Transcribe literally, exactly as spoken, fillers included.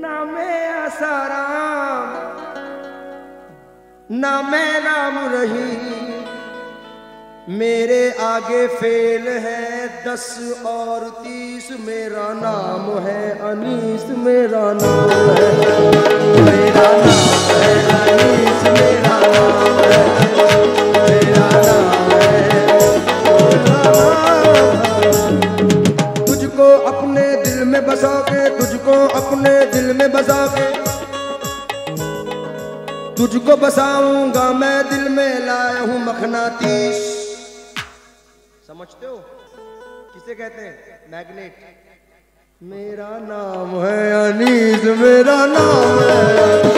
नामे आसाराम ना मैं राम रही, मेरे आगे फेल है दस और तीस, मेरा नाम है अनीस, मेरा नाम है, मेरा नाम है अनीस, मेरा नाम है, मेरा नाम है, मेरा नाम। तुझको अपने दिल में बसा के, तुझको अपने दिल में बसा के, तुझको बसाऊंगा मैं दिल में, लाया हूं मखनातीस। समझते हो किसे कहते हैं? मैग्नेट। मेरा नाम है अनीस, मेरा नाम है।